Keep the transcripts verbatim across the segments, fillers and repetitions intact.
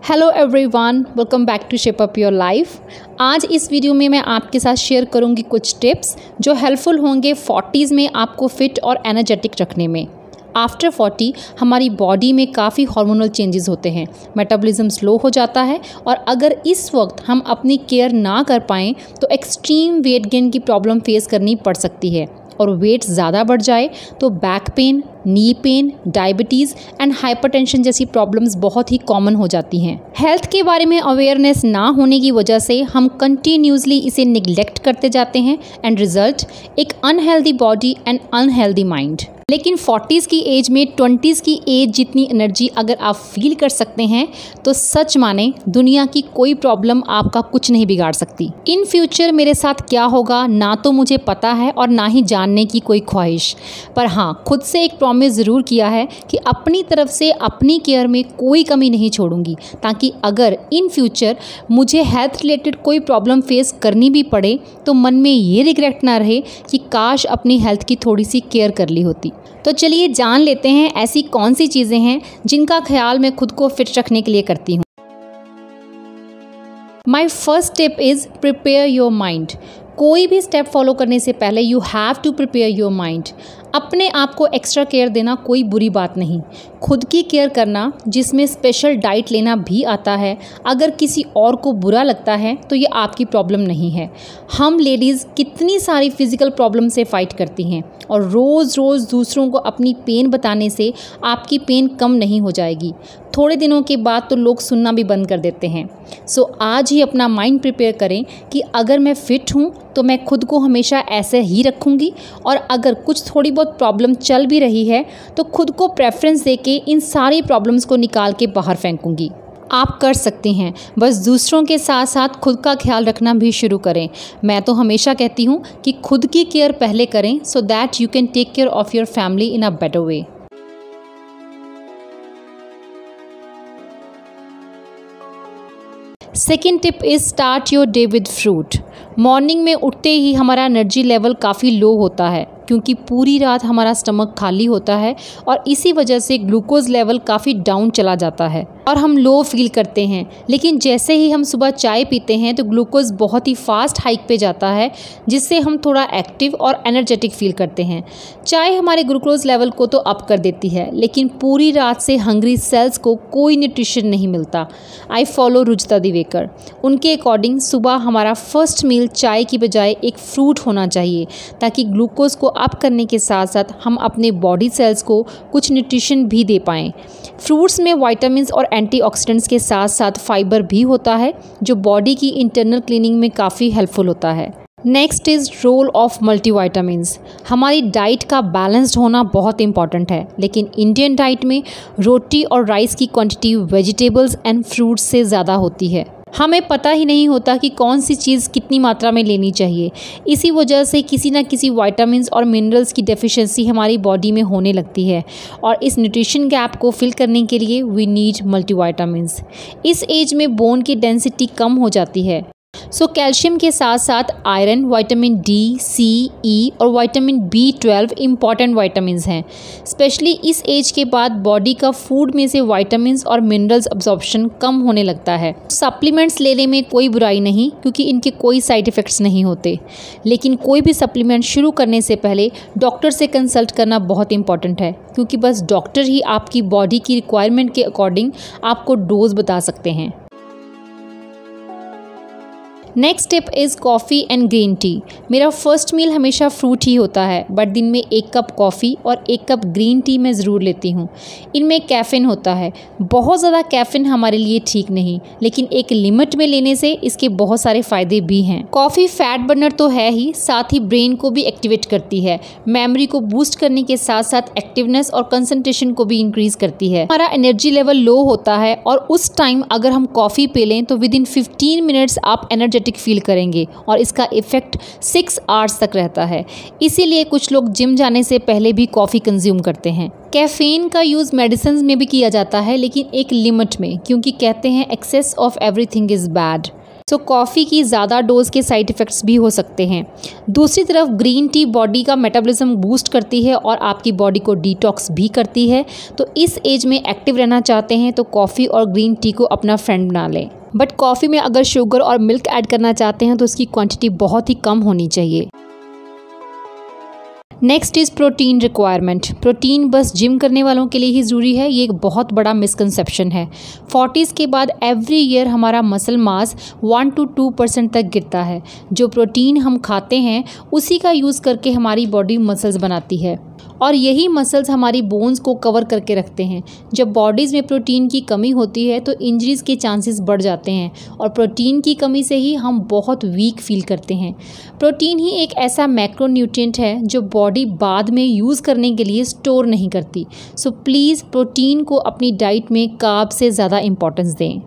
Hello everyone, welcome back to shape up your life. आज इस video में मैं आपके साथ शेयर करूंगी कुछ टिप्स जो हेल्पफुल होंगे फोर्टीज़ में आपको फिट और एनर्जेटिक रखने में। आफ्टर फोर्टी हमारी बॉडी में काफ़ी हार्मोनल चेंजेस होते हैं, मेटाबॉलिज्म स्लो हो जाता है और अगर इस वक्त हम अपनी केयर ना कर पाएँ तो एक्सट्रीम वेट गेन की प्रॉब्लम फेस करनी पड़ सकती है और वेट ज़्यादा बढ़ जाए तो back pain, knee pain, diabetes and hypertension जैसी प्रॉब्लम्स बहुत ही कॉमन हो जाती हैं। हेल्थ के बारे में अवेयरनेस ना होने की वजह से हम कंटिन्यूसली इसे निगलेक्ट करते जाते हैं एंड रिजल्ट एक unhealthy body and unhealthy mind. लेकिन फोर्टीज़ की एज में ट्वेंटीज़ की एज जितनी एनर्जी अगर आप फील कर सकते हैं तो सच माने दुनिया की कोई प्रॉब्लम आपका कुछ नहीं बिगाड़ सकती। इन फ्यूचर मेरे साथ क्या होगा ना तो मुझे पता है और ना ही जानने की कोई ख्वाहिश, पर हाँ खुद से एक प्रॉमिस ज़रूर किया है कि अपनी तरफ से अपनी केयर में कोई कमी नहीं छोड़ूंगी, ताकि अगर इन फ्यूचर मुझे हेल्थ रिलेटेड कोई प्रॉब्लम फेस करनी भी पड़े तो मन में ये रिग्रेट ना रहे कि काश अपनी हेल्थ की थोड़ी सी केयर कर ली होती। तो चलिए जान लेते हैं ऐसी कौन सी चीज़ें हैं जिनका ख्याल मैं खुद को फिट रखने के लिए करती हूँ। My first tip is prepare your mind. कोई भी स्टेप फॉलो करने से पहले you have to prepare your mind. अपने आप को एक्स्ट्रा केयर देना कोई बुरी बात नहीं, खुद की केयर करना जिसमें स्पेशल डाइट लेना भी आता है, अगर किसी और को बुरा लगता है तो ये आपकी प्रॉब्लम नहीं है। हम लेडीज़ कितनी सारी फिज़िकल प्रॉब्लम से फ़ाइट करती हैं और रोज़ रोज़ दूसरों को अपनी पेन बताने से आपकी पेन कम नहीं हो जाएगी। थोड़े दिनों के बाद तो लोग सुनना भी बंद कर देते हैं। सो आज ही अपना माइंड प्रिपेयर करें कि अगर मैं फ़िट हूँ तो मैं खुद को हमेशा ऐसे ही रखूँगी और अगर कुछ थोड़ी बहुत प्रॉब्लम चल भी रही है तो खुद को प्रेफरेंस देके इन सारी प्रॉब्लम्स को निकाल के बाहर फेंकूँगी। आप कर सकते हैं, बस दूसरों के साथ साथ खुद का ख्याल रखना भी शुरू करें। मैं तो हमेशा कहती हूँ कि खुद की केयर पहले करें so that you can take care of your family in a better way. Second tip is start your day with fruit. Morning में उठते ही हमारा एनर्जी लेवल काफ़ी लो होता है क्योंकि पूरी रात हमारा स्टमक खाली होता है और इसी वजह से ग्लूकोज लेवल काफ़ी डाउन चला जाता है और हम लो फील करते हैं। लेकिन जैसे ही हम सुबह चाय पीते हैं तो ग्लूकोज बहुत ही फास्ट हाइक पे जाता है जिससे हम थोड़ा एक्टिव और एनर्जेटिक फील करते हैं। चाय हमारे ग्लूकोज लेवल को तो अप कर देती है लेकिन पूरी रात से हंग्री सेल्स को कोई न्यूट्रिशन नहीं मिलता। आई फॉलो रुचिता दिवेकर, उनके अकॉर्डिंग सुबह हमारा फर्स्ट मील चाय की बजाय एक फ्रूट होना चाहिए ताकि ग्लूकोज को अप करने के साथ साथ हम अपने बॉडी सेल्स को कुछ न्यूट्रिशन भी दे पाएँ। फ्रूट्स में विटामिन्स और एंटीऑक्सीडेंट्स के साथ साथ फाइबर भी होता है जो बॉडी की इंटरनल क्लीनिंग में काफ़ी हेल्पफुल होता है। Next is role of multivitamins. हमारी डाइट का बैलेंस्ड होना बहुत इंपॉर्टेंट है, लेकिन इंडियन डाइट में रोटी और राइस की क्वांटिटी वेजिटेबल्स एंड फ्रूट्स से ज़्यादा होती है। हमें पता ही नहीं होता कि कौन सी चीज़ कितनी मात्रा में लेनी चाहिए। इसी वजह से किसी ना किसी विटामिन्स और मिनरल्स की डेफिशिएंसी हमारी बॉडी में होने लगती है और इस न्यूट्रिशन गैप को फिल करने के लिए वी नीड मल्टीविटामिन्स। इस एज में बोन की डेंसिटी कम हो जाती है, सो so, कैल्शियम के साथ साथ iron, vitamin D, C, E और vitamin B twelve important vitamins हैं। स्पेशली इस एज के बाद बॉडी का फूड में से विटामिन्स और मिनरल्स अब्जॉर्प्शन कम होने लगता है। सप्लीमेंट्स लेने में कोई बुराई नहीं क्योंकि इनके कोई साइड इफ़ेक्ट्स नहीं होते, लेकिन कोई भी सप्लीमेंट शुरू करने से पहले डॉक्टर से कंसल्ट करना बहुत इंपॉर्टेंट है क्योंकि बस डॉक्टर ही आपकी बॉडी की रिक्वायरमेंट के अकॉर्डिंग आपको डोज बता सकते हैं। Next tip is coffee and green tea. मेरा फर्स्ट मील हमेशा फ्रूट ही होता है, बट दिन में एक कप कॉफ़ी और एक कप ग्रीन टी मैं ज़रूर लेती हूँ। इनमें कैफ़ीन होता है, बहुत ज़्यादा कैफ़ीन हमारे लिए ठीक नहीं, लेकिन एक लिमिट में लेने से इसके बहुत सारे फ़ायदे भी हैं। कॉफ़ी फैट बर्नर तो है ही, साथ ही ब्रेन को भी एक्टिवेट करती है, मेमोरी को बूस्ट करने के साथ साथ एक्टिवनेस और कंसंट्रेशन को भी इंक्रीज़ करती है। हमारा एनर्जी लेवल लो होता है और उस टाइम अगर हम कॉफ़ी पी लें तो विद इन फिफ्टीन मिनट्स आप एनर्जेटिक फील करेंगे और इसका इफेक्ट सिक्स आवर्स तक रहता है। इसीलिए कुछ लोग जिम जाने से पहले भी कॉफ़ी कंज्यूम करते हैं। कैफ़ीन का यूज़ मेडिसिन में भी किया जाता है लेकिन एक लिमिट में, क्योंकि कहते हैं excess of everything is bad. So coffee की ज़्यादा डोज के साइड इफ़ेक्ट्स भी हो सकते हैं। दूसरी तरफ ग्रीन टी बॉडी का मेटाबॉलिज्म बूस्ट करती है और आपकी बॉडी को डिटॉक्स भी करती है। तो इस एज में एक्टिव रहना चाहते हैं तो कॉफ़ी और ग्रीन टी को अपना फ्रेंड बना लें। बट कॉफ़ी में अगर शुगर और मिल्क ऐड करना चाहते हैं तो उसकी क्वांटिटी बहुत ही कम होनी चाहिए। Next is protein requirement. Protein बस जिम करने वालों के लिए ही ज़रूरी है, ये एक बहुत बड़ा मिसकंसेप्शन है। फोर्टीज़ के बाद एवरी ईयर हमारा muscle mass one to two percent तक गिरता है। जो प्रोटीन हम खाते हैं उसी का यूज़ करके हमारी बॉडी मसल्स बनाती है और यही मसल्स हमारी बोन्स को कवर करके रखते हैं। जब बॉडीज़ में प्रोटीन की कमी होती है तो इंजरीज़ के चांसेस बढ़ जाते हैं और प्रोटीन की कमी से ही हम बहुत वीक फील करते हैं। प्रोटीन ही एक ऐसा मैक्रोन्यूट्रिएंट है जो बॉडी बाद में यूज़ करने के लिए स्टोर नहीं करती। सो प्लीज़ प्रोटीन को अपनी डाइट में कार्ब से ज़्यादा इंपॉर्टेंस दें।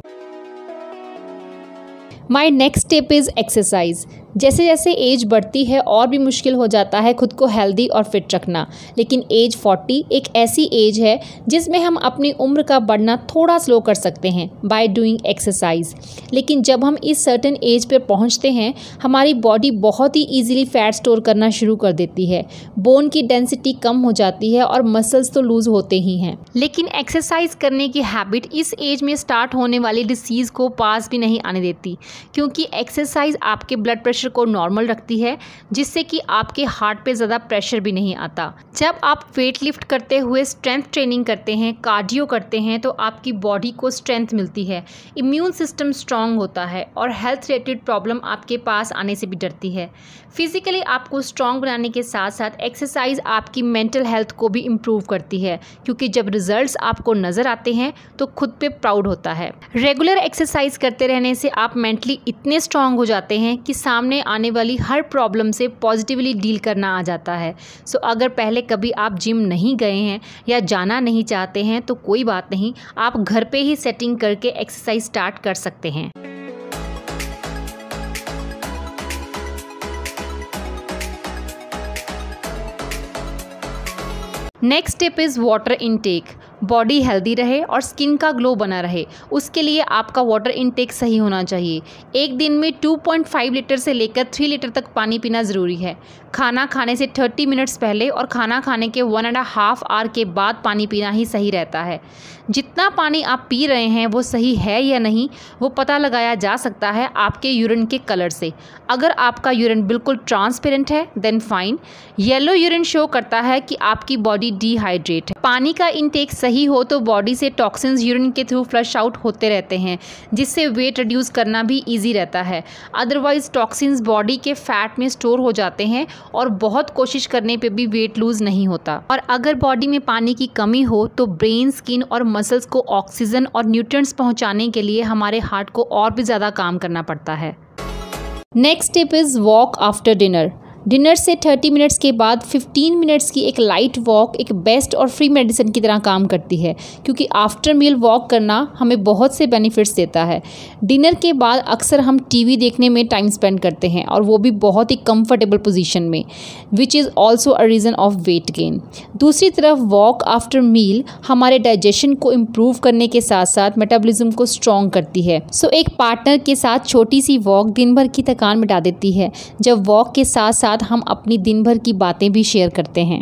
My next step is exercise. जैसे जैसे एज बढ़ती है और भी मुश्किल हो जाता है खुद को हेल्दी और फिट रखना, लेकिन एज फोर्टी एक ऐसी एज है जिसमें हम अपनी उम्र का बढ़ना थोड़ा स्लो कर सकते हैं बाय डूइंग एक्सरसाइज। लेकिन जब हम इस सर्टेन एज पर पहुंचते हैं हमारी बॉडी बहुत ही ईजिली फैट स्टोर करना शुरू कर देती है, बोन की डेंसिटी कम हो जाती है और मसल्स तो लूज़ होते ही हैं। लेकिन एक्सरसाइज करने की हैबिट इस एज में स्टार्ट होने वाली डिसीज़ को पास भी नहीं आने देती, क्योंकि एक्सरसाइज आपके ब्लड प्रेशर को नॉर्मल रखती है जिससे कि आपके हार्ट पे ज़्यादा प्रेशर भी नहीं आता। जब आप वेट लिफ्ट करते हुए स्ट्रेंथ ट्रेनिंग करते हैं, कार्डियो करते हैं तो आपकी बॉडी को स्ट्रेंथ मिलती है, इम्यून सिस्टम स्ट्रांग होता है और हेल्थ रिलेटेड प्रॉब्लम आपके पास आने से भी डरती है। फिजिकली आपको स्ट्रांग बनाने के साथ साथ एक्सरसाइज आपकी मेंटल हेल्थ को भी इम्प्रूव करती है, क्योंकि जब रिजल्ट्स आपको नज़र आते हैं तो खुद पे प्राउड होता है। रेगुलर एक्सरसाइज करते रहने से आप मेंटली इतने स्ट्रांग हो जाते हैं कि सामने आने वाली हर प्रॉब्लम से पॉजिटिवली डील करना आ जाता है। सो so, अगर पहले कभी आप जिम नहीं गए हैं या जाना नहीं चाहते हैं तो कोई बात नहीं, आप घर पे ही सेटिंग करके एक्सरसाइज स्टार्ट कर सकते हैं। Next step is water intake. Body healthy रहे और स्किन का ग्लो बना रहे उसके लिए आपका वाटर इनटेक सही होना चाहिए। एक दिन में टू पॉइंट फाइव लीटर से लेकर थ्री लीटर तक पानी पीना ज़रूरी है। खाना खाने से थर्टी मिनट्स पहले और खाना खाने के वन एंड हाफ आवर के बाद पानी पीना ही सही रहता है। जितना पानी आप पी रहे हैं वो सही है या नहीं वो पता लगाया जा सकता है आपके यूरिन के कलर से। अगर आपका यूरिन बिल्कुल ट्रांसपेरेंट है then fine. Yellow urine show करता है कि आपकी बॉडी डिहाइड्रेट है। पानी का इनटेक सही हो तो बॉडी से टॉक्सिन्स यूरिन के थ्रू फ्लश आउट होते रहते हैं, जिससे वेट रिड्यूस करना भी ईजी रहता है। अदरवाइज टॉक्सिन्स बॉडी के फैट में स्टोर हो जाते हैं और बहुत कोशिश करने पे भी वेट लूज नहीं होता। और अगर बॉडी में पानी की कमी हो तो ब्रेन, स्किन और मसल्स को ऑक्सीजन और न्यूट्रिएंट्स पहुंचाने के लिए हमारे हार्ट को और भी ज़्यादा काम करना पड़ता है। Next step is walk after dinner. Dinner से थर्टी मिनट्स के बाद फिफ्टीन मिनट्स की एक लाइट वॉक एक बेस्ट और फ्री मेडिसिन की तरह काम करती है, क्योंकि आफ्टर मील वॉक करना हमें बहुत से बेनिफिट्स देता है। डिनर के बाद अक्सर हम टीवी देखने में टाइम स्पेंड करते हैं और वो भी बहुत ही कंफर्टेबल पोजीशन में, which is also a reason of weight gain. दूसरी तरफ वॉक आफ्टर मील हमारे डाइजेशन को इम्प्रूव करने के साथ साथ मेटाबॉलिज्म को स्ट्रॉन्ग करती है। सो so, एक पार्टनर के साथ छोटी सी वॉक दिन भर की थकान मिटा देती है, जब वॉक के साथ साथ हम अपनी दिन भर की बातें भी शेयर करते हैं।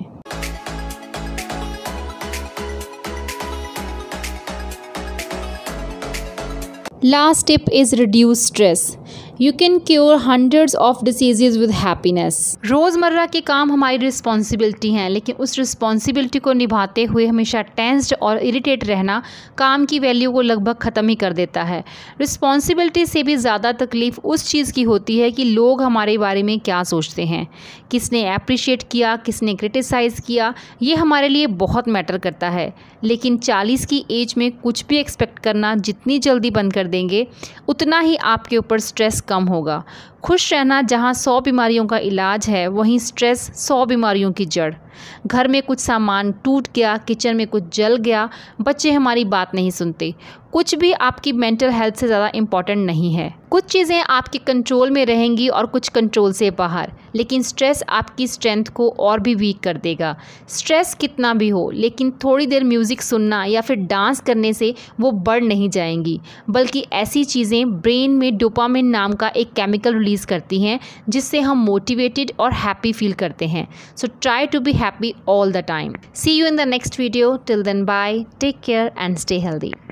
Last tip is reduce stress. You can cure hundreds of diseases with happiness. रोज़मर्रा के काम हमारी रिस्पॉन्सिबिलिटी हैं, लेकिन उस रिस्पॉन्सिबिलिटी को निभाते हुए हमेशा टेंस्ड और इरिटेट रहना काम की वैल्यू को लगभग ख़त्म ही कर देता है। रिस्पॉन्सिबिलिटी से भी ज़्यादा तकलीफ़ उस चीज़ की होती है कि लोग हमारे बारे में क्या सोचते हैं, किसने अप्रिशिएट किया, किसने क्रिटिसाइज़ किया, ये हमारे लिए बहुत मैटर करता है। लेकिन चालीस की एज में कुछ भी एक्सपेक्ट करना जितनी जल्दी बंद कर देंगे उतना ही आपके ऊपर स्ट्रेस कम होगा। खुश रहना जहाँ सौ बीमारियों का इलाज है, वहीं स्ट्रेस सौ बीमारियों की जड़। घर में कुछ सामान टूट गया, किचन में कुछ जल गया, बच्चे हमारी बात नहीं सुनते, कुछ भी आपकी मेंटल हेल्थ से ज़्यादा इम्पॉर्टेंट नहीं है। कुछ चीज़ें आपके कंट्रोल में रहेंगी और कुछ कंट्रोल से बाहर, लेकिन स्ट्रेस आपकी स्ट्रेंथ को और भी वीक कर देगा। स्ट्रेस कितना भी हो, लेकिन थोड़ी देर म्यूज़िक सुनना या फिर डांस करने से वो बढ़ नहीं जाएंगी, बल्कि ऐसी चीज़ें ब्रेन में डोपामिन नाम का एक केमिकल रिलीज़ करती हैं जिससे हम मोटिवेटेड और हैप्पी फील करते हैं। So try to be happy all the time. See you in the next video. Till then bye, take care and stay healthy.